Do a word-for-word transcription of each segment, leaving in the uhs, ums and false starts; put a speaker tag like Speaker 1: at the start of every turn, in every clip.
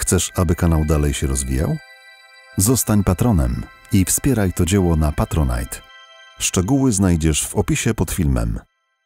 Speaker 1: Chcesz, aby kanał dalej się rozwijał? Zostań patronem i wspieraj to dzieło na Patronite. Szczegóły znajdziesz w opisie pod filmem.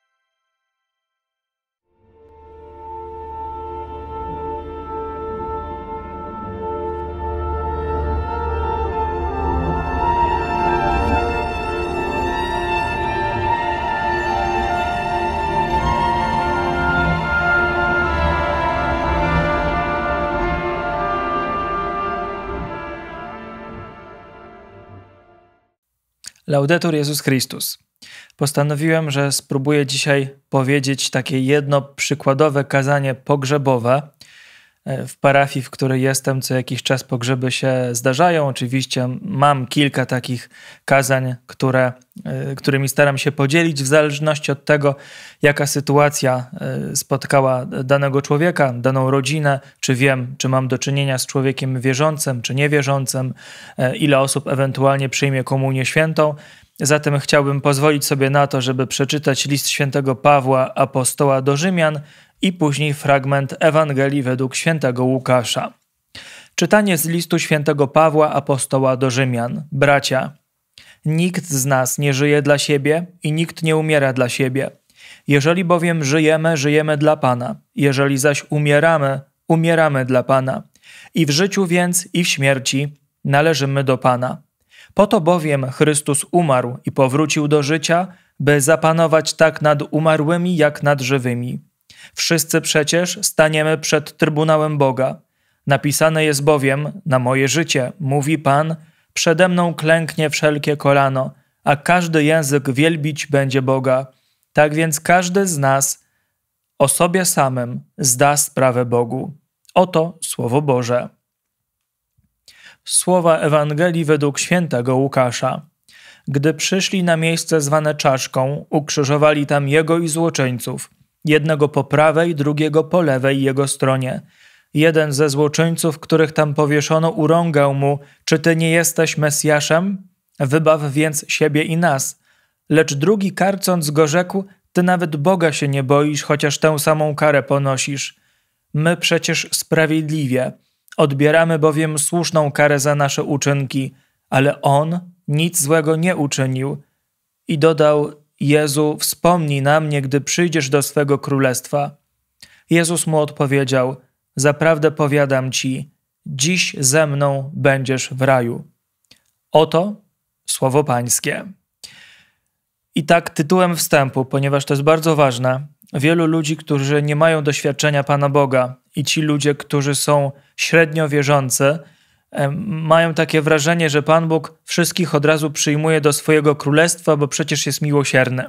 Speaker 2: Laudetur Jezus Chrystus. Postanowiłem, że spróbuję dzisiaj powiedzieć takie jedno przykładowe kazanie pogrzebowe. W parafii, w której jestem, co jakiś czas pogrzeby się zdarzają. Oczywiście mam kilka takich kazań, które, którymi staram się podzielić w zależności od tego, jaka sytuacja spotkała danego człowieka, daną rodzinę, czy wiem, czy mam do czynienia z człowiekiem wierzącym, czy niewierzącym, ile osób ewentualnie przyjmie komunię świętą. Zatem chciałbym pozwolić sobie na to, żeby przeczytać list świętego Pawła, apostoła do Rzymian, i później fragment Ewangelii według świętego Łukasza. Czytanie z listu świętego Pawła, apostoła do Rzymian. Bracia, nikt z nas nie żyje dla siebie i nikt nie umiera dla siebie. Jeżeli bowiem żyjemy, żyjemy dla Pana. Jeżeli zaś umieramy, umieramy dla Pana. I w życiu więc, i w śmierci należymy do Pana. Po to bowiem Chrystus umarł i powrócił do życia, by zapanować tak nad umarłymi, jak nad żywymi. Wszyscy przecież staniemy przed Trybunałem Boga. Napisane jest bowiem, na moje życie, mówi Pan, przede mną klęknie wszelkie kolano, a każdy język wielbić będzie Boga. Tak więc każdy z nas o sobie samym zda sprawę Bogu. Oto Słowo Boże. Słowa Ewangelii według świętego Łukasza. Gdy przyszli na miejsce zwane Czaszką, ukrzyżowali tam Jego i złoczyńców. Jednego po prawej, drugiego po lewej Jego stronie. Jeden ze złoczyńców, których tam powieszono, urągał mu, czy Ty nie jesteś Mesjaszem? Wybaw więc siebie i nas. Lecz drugi, karcąc go, rzekł, Ty nawet Boga się nie boisz, chociaż tę samą karę ponosisz. My przecież sprawiedliwie. Odbieramy bowiem słuszną karę za nasze uczynki, ale On nic złego nie uczynił. I dodał, Jezu, wspomnij na mnie, gdy przyjdziesz do swego królestwa. Jezus mu odpowiedział, zaprawdę powiadam ci, dziś ze mną będziesz w raju. Oto słowo Pańskie. I tak tytułem wstępu, ponieważ to jest bardzo ważne, wielu ludzi, którzy nie mają doświadczenia Pana Boga i ci ludzie, którzy są średnio wierzący, mają takie wrażenie, że Pan Bóg wszystkich od razu przyjmuje do swojego królestwa, bo przecież jest miłosierny.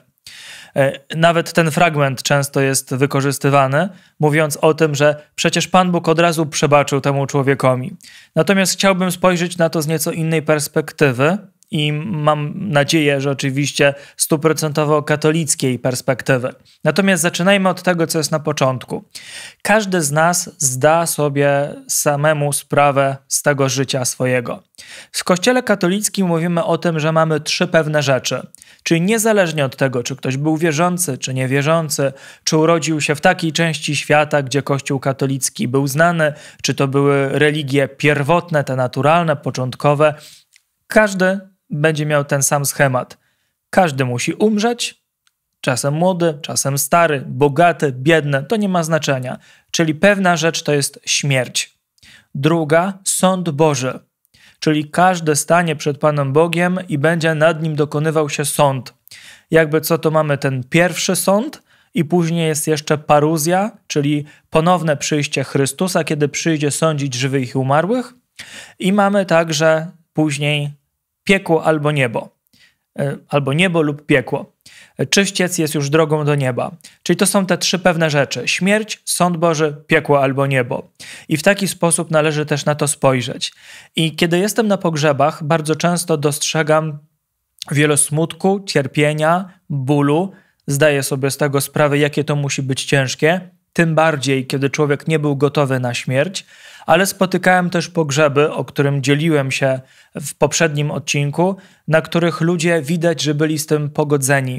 Speaker 2: Nawet ten fragment często jest wykorzystywany, mówiąc o tym, że przecież Pan Bóg od razu przebaczył temu człowiekowi. Natomiast chciałbym spojrzeć na to z nieco innej perspektywy i mam nadzieję, że oczywiście stuprocentowo katolickiej perspektywy. Natomiast zaczynajmy od tego, co jest na początku. Każdy z nas zda sobie samemu sprawę z tego życia swojego. W Kościele katolickim mówimy o tym, że mamy trzy pewne rzeczy. Czyli niezależnie od tego, czy ktoś był wierzący, czy niewierzący, czy urodził się w takiej części świata, gdzie Kościół katolicki był znany, czy to były religie pierwotne, te naturalne, początkowe, każdy będzie miał ten sam schemat. Każdy musi umrzeć, czasem młody, czasem stary, bogaty, biedny, to nie ma znaczenia. Czyli pewna rzecz to jest śmierć. Druga, sąd Boży. Czyli każdy stanie przed Panem Bogiem i będzie nad nim dokonywał się sąd. Jakby co, to mamy ten pierwszy sąd i później jest jeszcze paruzja, czyli ponowne przyjście Chrystusa, kiedy przyjdzie sądzić żywych i umarłych. I mamy także później piekło albo niebo. Albo niebo lub piekło. Czyściec jest już drogą do nieba. Czyli to są te trzy pewne rzeczy. Śmierć, sąd Boży, piekło albo niebo. I w taki sposób należy też na to spojrzeć. I kiedy jestem na pogrzebach, bardzo często dostrzegam wiele smutku, cierpienia, bólu. Zdaję sobie z tego sprawę, jakie to musi być ciężkie. Tym bardziej, kiedy człowiek nie był gotowy na śmierć. Ale spotykałem też pogrzeby, o którym dzieliłem się w poprzednim odcinku, na których ludzie widać, że byli z tym pogodzeni.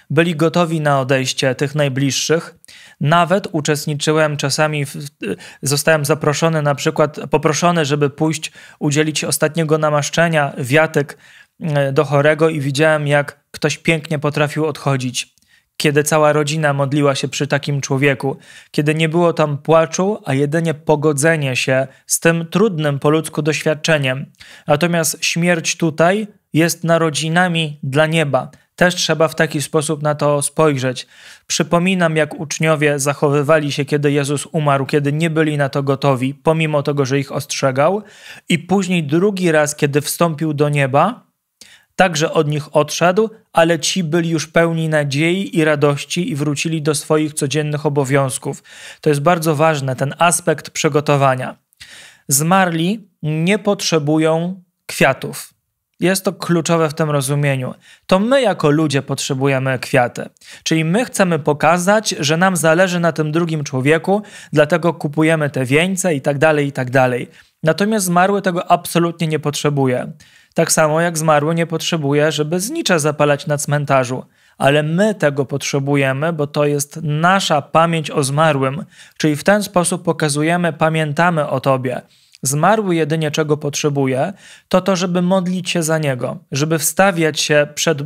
Speaker 2: byli gotowi na odejście tych najbliższych. Nawet uczestniczyłem czasami, w, zostałem zaproszony, na przykład poproszony, żeby pójść udzielić ostatniego namaszczenia, wiatyk do chorego i widziałem, jak ktoś pięknie potrafił odchodzić. Kiedy cała rodzina modliła się przy takim człowieku, kiedy nie było tam płaczu, a jedynie pogodzenie się z tym trudnym po ludzku doświadczeniem. Natomiast śmierć tutaj jest narodzinami dla nieba. Też trzeba w taki sposób na to spojrzeć. Przypominam, jak uczniowie zachowywali się, kiedy Jezus umarł, kiedy nie byli na to gotowi, pomimo tego, że ich ostrzegał. I później drugi raz, kiedy wstąpił do nieba, także od nich odszedł, ale ci byli już pełni nadziei i radości i wrócili do swoich codziennych obowiązków. To jest bardzo ważne, ten aspekt przygotowania. Zmarli nie potrzebują kwiatów. Jest to kluczowe w tym rozumieniu. To my jako ludzie potrzebujemy kwiaty. Czyli my chcemy pokazać, że nam zależy na tym drugim człowieku, dlatego kupujemy te wieńce i tak dalej, i tak dalej. Natomiast zmarły tego absolutnie nie potrzebuje. Tak samo jak zmarły nie potrzebuje, żeby znicza zapalać na cmentarzu. Ale my tego potrzebujemy, bo to jest nasza pamięć o zmarłym. Czyli w ten sposób pokazujemy, pamiętamy o Tobie. Zmarły jedynie czego potrzebuje, to to, żeby modlić się za niego, żeby wstawiać się przed,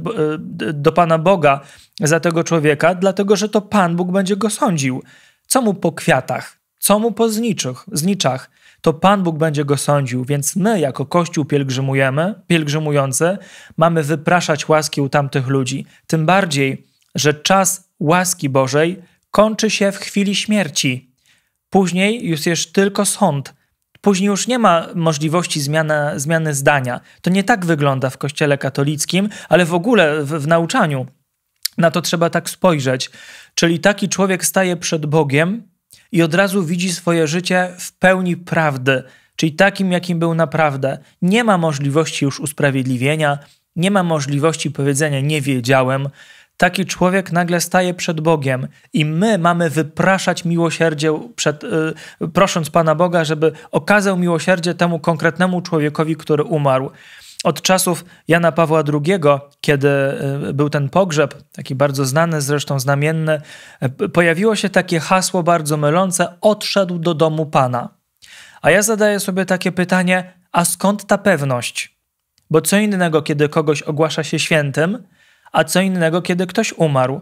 Speaker 2: do Pana Boga za tego człowieka, dlatego że to Pan Bóg będzie go sądził. Co mu po kwiatach, co mu po zniczych, zniczach, to Pan Bóg będzie go sądził, więc my jako Kościół pielgrzymujemy, pielgrzymujący mamy wypraszać łaski u tamtych ludzi. Tym bardziej, że czas łaski Bożej kończy się w chwili śmierci. Później już jest tylko sąd. Później już nie ma możliwości zmiany, zmiany zdania. To nie tak wygląda w Kościele katolickim, ale w ogóle w, w nauczaniu. Na to trzeba tak spojrzeć. Czyli taki człowiek staje przed Bogiem i od razu widzi swoje życie w pełni prawdy, czyli takim, jakim był naprawdę. Nie ma możliwości już usprawiedliwienia, nie ma możliwości powiedzenia nie wiedziałem. Taki człowiek nagle staje przed Bogiem i my mamy wypraszać miłosierdzie, przed, yy, prosząc Pana Boga, żeby okazał miłosierdzie temu konkretnemu człowiekowi, który umarł. Od czasów Jana Pawła drugiego, kiedy yy, był ten pogrzeb, taki bardzo znany, zresztą znamienny, yy, pojawiło się takie hasło bardzo mylące: odszedł do domu Pana. A ja zadaję sobie takie pytanie, a skąd ta pewność? Bo co innego, kiedy kogoś ogłasza się świętym, a co innego, kiedy ktoś umarł.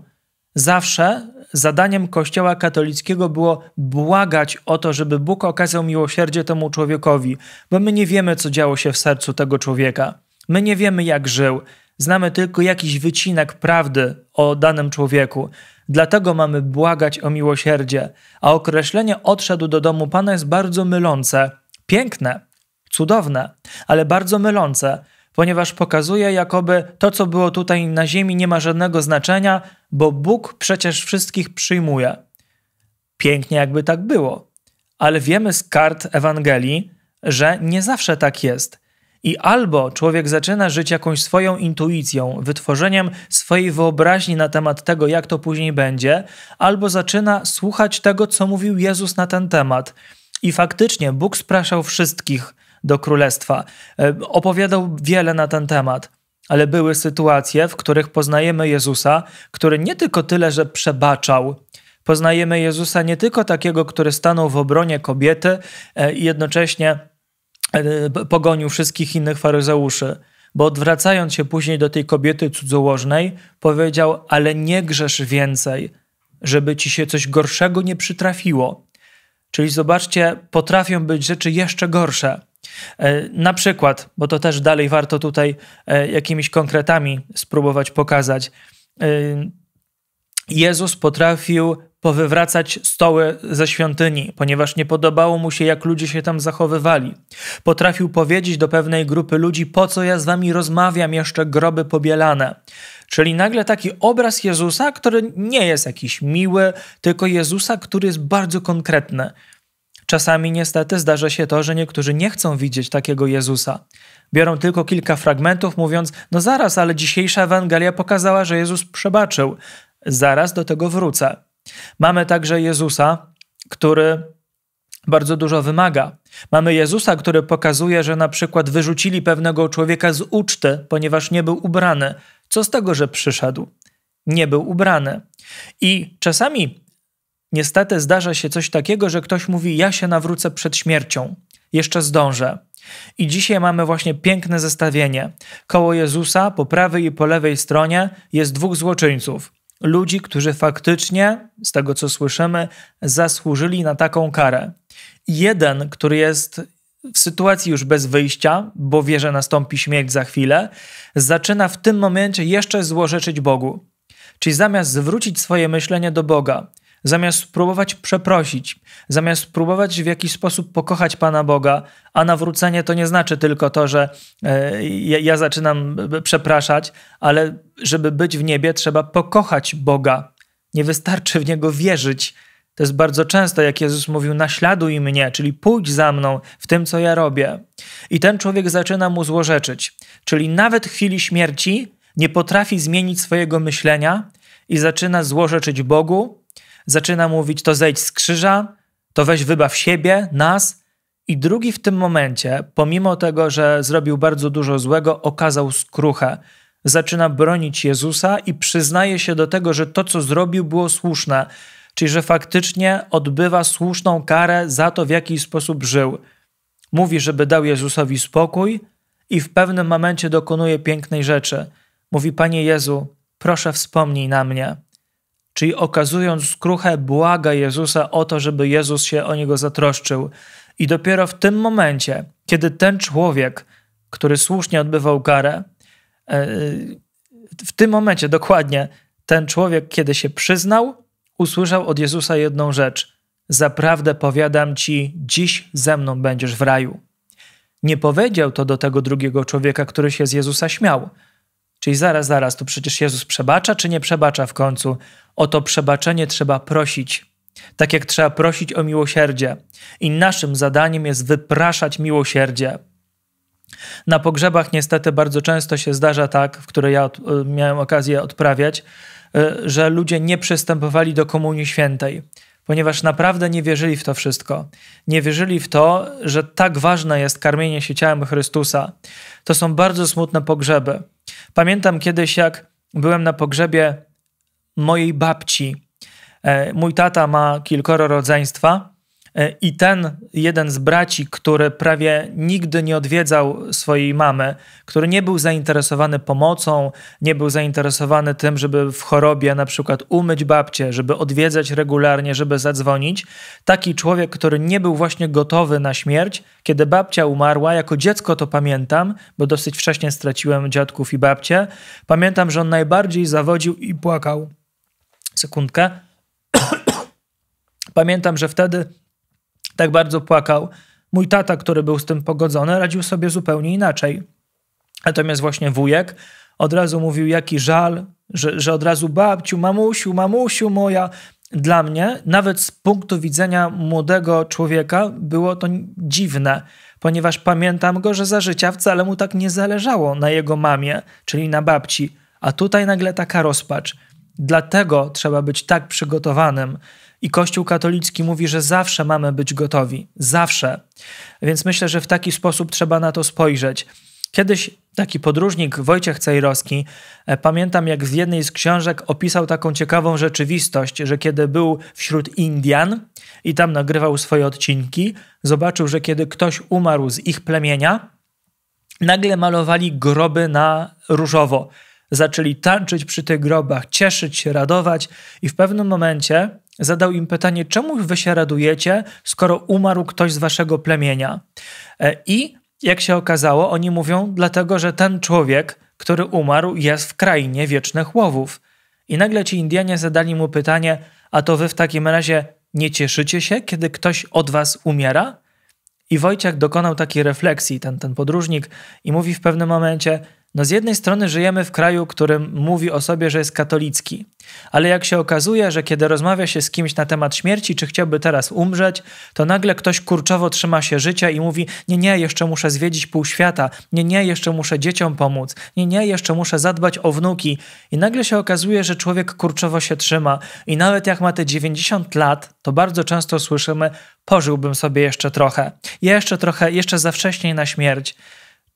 Speaker 2: Zawsze zadaniem Kościoła katolickiego było błagać o to, żeby Bóg okazał miłosierdzie temu człowiekowi, bo my nie wiemy, co działo się w sercu tego człowieka. My nie wiemy, jak żył. Znamy tylko jakiś wycinek prawdy o danym człowieku. Dlatego mamy błagać o miłosierdzie. A określenie odszedł do domu Pana jest bardzo mylące. Piękne, cudowne, ale bardzo mylące, ponieważ pokazuje, jakoby to, co było tutaj na ziemi, nie ma żadnego znaczenia, bo Bóg przecież wszystkich przyjmuje. Pięknie, jakby tak było. Ale wiemy z kart Ewangelii, że nie zawsze tak jest. I albo człowiek zaczyna żyć jakąś swoją intuicją, wytworzeniem swojej wyobraźni na temat tego, jak to później będzie, albo zaczyna słuchać tego, co mówił Jezus na ten temat. I faktycznie Bóg spraszał wszystkich do królestwa. Opowiadał wiele na ten temat, ale były sytuacje, w których poznajemy Jezusa, który nie tylko tyle, że przebaczał. Poznajemy Jezusa nie tylko takiego, który stanął w obronie kobiety i jednocześnie pogonił wszystkich innych faryzeuszy, bo odwracając się później do tej kobiety cudzołożnej, powiedział: ale nie grzesz więcej, żeby ci się coś gorszego nie przytrafiło. Czyli zobaczcie, potrafią być rzeczy jeszcze gorsze. Na przykład, bo to też dalej warto tutaj jakimiś konkretami spróbować pokazać. Jezus potrafił powywracać stoły ze świątyni, ponieważ nie podobało mu się, jak ludzie się tam zachowywali. Potrafił powiedzieć do pewnej grupy ludzi: po co ja z wami rozmawiam, jeszcze groby pobielane. Czyli nagle taki obraz Jezusa, który nie jest jakiś miły, tylko Jezusa, który jest bardzo konkretny. Czasami niestety zdarza się to, że niektórzy nie chcą widzieć takiego Jezusa. Biorą tylko kilka fragmentów, mówiąc: no zaraz, ale dzisiejsza Ewangelia pokazała, że Jezus przebaczył. Zaraz do tego wrócę. Mamy także Jezusa, który bardzo dużo wymaga. Mamy Jezusa, który pokazuje, że na przykład wyrzucili pewnego człowieka z uczty, ponieważ nie był ubrany. Co z tego, że przyszedł? nie był ubrany. I czasami niestety zdarza się coś takiego, że ktoś mówi: ja się nawrócę przed śmiercią, jeszcze zdążę. I dzisiaj mamy właśnie piękne zestawienie. Koło Jezusa po prawej i po lewej stronie jest dwóch złoczyńców. Ludzi, którzy faktycznie, z tego co słyszymy, zasłużyli na taką karę. Jeden, który jest w sytuacji już bez wyjścia, bo wie, że nastąpi śmierć za chwilę, zaczyna w tym momencie jeszcze złorzeczyć Bogu. Czyli zamiast zwrócić swoje myślenie do Boga, zamiast spróbować przeprosić, zamiast spróbować w jakiś sposób pokochać Pana Boga, a nawrócenie to nie znaczy tylko to, że e, ja, ja zaczynam przepraszać, ale żeby być w niebie, trzeba pokochać Boga. Nie wystarczy w Niego wierzyć. To jest bardzo często, jak Jezus mówił: naśladuj mnie, czyli pójdź za mną w tym, co ja robię. I ten człowiek zaczyna mu złorzeczyć. Czyli nawet w chwili śmierci nie potrafi zmienić swojego myślenia i zaczyna złorzeczyć Bogu, zaczyna mówić: to zejdź z krzyża, to weź wybaw siebie, nas. I drugi w tym momencie, pomimo tego, że zrobił bardzo dużo złego, okazał skruchę. Zaczyna bronić Jezusa i przyznaje się do tego, że to, co zrobił, było słuszne. Czyli że faktycznie odbywa słuszną karę za to, w jaki sposób żył. Mówi, żeby dał Jezusowi spokój i w pewnym momencie dokonuje pięknej rzeczy. Mówi: Panie Jezu, proszę wspomnij na mnie. Czyli okazując skruchę, błaga Jezusa o to, żeby Jezus się o niego zatroszczył. I dopiero w tym momencie, kiedy ten człowiek, który słusznie odbywał karę, w tym momencie dokładnie ten człowiek, kiedy się przyznał, usłyszał od Jezusa jedną rzecz: zaprawdę powiadam ci, dziś ze mną będziesz w raju. Nie powiedział to do tego drugiego człowieka, który się z Jezusa śmiał. Czyli zaraz, zaraz, to przecież Jezus przebacza, czy nie przebacza w końcu? O to przebaczenie trzeba prosić. Tak jak trzeba prosić o miłosierdzie. I naszym zadaniem jest wypraszać miłosierdzie. Na pogrzebach niestety bardzo często się zdarza tak, w które ja miałem okazję odprawiać, że ludzie nie przystępowali do Komunii Świętej, ponieważ naprawdę nie wierzyli w to wszystko. Nie wierzyli w to, że tak ważne jest karmienie się ciałem Chrystusa. To są bardzo smutne pogrzeby. Pamiętam kiedyś, jak byłem na pogrzebie mojej babci. Mój tata ma kilkoro rodzeństwa i ten jeden z braci, który prawie nigdy nie odwiedzał swojej mamy, który nie był zainteresowany pomocą, nie był zainteresowany tym, żeby w chorobie na przykład umyć babcię, żeby odwiedzać regularnie, żeby zadzwonić. Taki człowiek, który nie był właśnie gotowy na śmierć, kiedy babcia umarła, jako dziecko to pamiętam, bo dosyć wcześnie straciłem dziadków i babcię, pamiętam, że on najbardziej zawodził i płakał. Sekundkę. Pamiętam, że wtedy tak bardzo płakał. Mój tata, który był z tym pogodzony, radził sobie zupełnie inaczej. Natomiast właśnie wujek od razu mówił, jaki żal, że, że od razu babciu, mamusiu, mamusiu moja. Dla mnie, nawet z punktu widzenia młodego człowieka, było to dziwne, ponieważ pamiętam go, że za życia wcale mu tak nie zależało na jego mamie, czyli na babci. A tutaj nagle taka rozpacz. Dlatego trzeba być tak przygotowanym. I Kościół katolicki mówi, że zawsze mamy być gotowi. Zawsze. Więc myślę, że w taki sposób trzeba na to spojrzeć. Kiedyś taki podróżnik Wojciech Cejrowski, pamiętam jak w jednej z książek opisał taką ciekawą rzeczywistość, że kiedy był wśród Indian i tam nagrywał swoje odcinki, zobaczył, że kiedy ktoś umarł z ich plemienia, nagle malowali groby na różowo. Zaczęli tańczyć przy tych grobach, cieszyć się, radować i w pewnym momencie zadał im pytanie, czemu wy się radujecie, skoro umarł ktoś z waszego plemienia? I jak się okazało, oni mówią, dlatego, że ten człowiek, który umarł, jest w krainie wiecznych łowów. I nagle ci Indianie zadali mu pytanie, a to wy w takim razie nie cieszycie się, kiedy ktoś od was umiera? I Wojciech dokonał takiej refleksji, ten, ten podróżnik, i mówi w pewnym momencie, no z jednej strony żyjemy w kraju, którym mówi o sobie, że jest katolicki, ale jak się okazuje, że kiedy rozmawia się z kimś na temat śmierci, czy chciałby teraz umrzeć, to nagle ktoś kurczowo trzyma się życia i mówi, nie, nie, jeszcze muszę zwiedzić pół świata, nie, nie, jeszcze muszę dzieciom pomóc, nie, nie, jeszcze muszę zadbać o wnuki. I nagle się okazuje, że człowiek kurczowo się trzyma i nawet jak ma te dziewięćdziesiąt lat, to bardzo często słyszymy, pożyłbym sobie jeszcze trochę, jeszcze trochę, jeszcze za wcześnie na śmierć.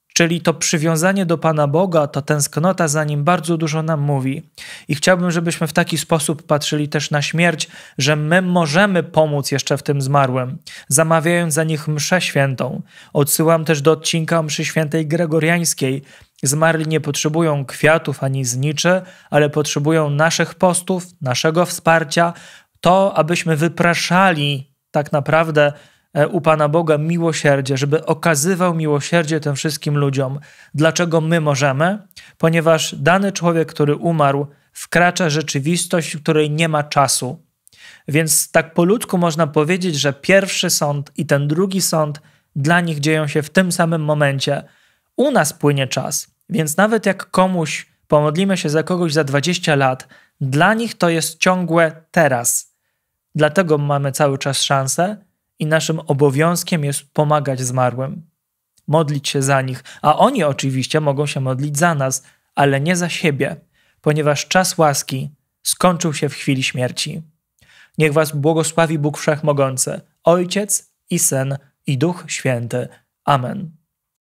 Speaker 2: Czyli to przywiązanie do Pana Boga, to tęsknota za Nim bardzo dużo nam mówi. I chciałbym, żebyśmy w taki sposób patrzyli też na śmierć, że my możemy pomóc jeszcze w tym zmarłym, zamawiając za nich mszę świętą. Odsyłam też do odcinka o mszy świętej gregoriańskiej. Zmarli nie potrzebują kwiatów ani zniczy, ale potrzebują naszych postów, naszego wsparcia, to abyśmy wypraszali tak naprawdę u Pana Boga miłosierdzie, żeby okazywał miłosierdzie tym wszystkim ludziom. Dlaczego my możemy? Ponieważ dany człowiek, który umarł, wkracza rzeczywistość, w której nie ma czasu. Więc tak po ludzku można powiedzieć, że pierwszy sąd i ten drugi sąd dla nich dzieją się w tym samym momencie. U nas płynie czas, więc nawet jak komuś pomodlimy się za kogoś za dwadzieścia lat, dla nich to jest ciągłe teraz. Dlatego mamy cały czas szansę, i naszym obowiązkiem jest pomagać zmarłym, modlić się za nich, a oni oczywiście mogą się modlić za nas, ale nie za siebie, ponieważ czas łaski skończył się w chwili śmierci. Niech was błogosławi Bóg Wszechmogący, Ojciec i Syn i Duch Święty. Amen.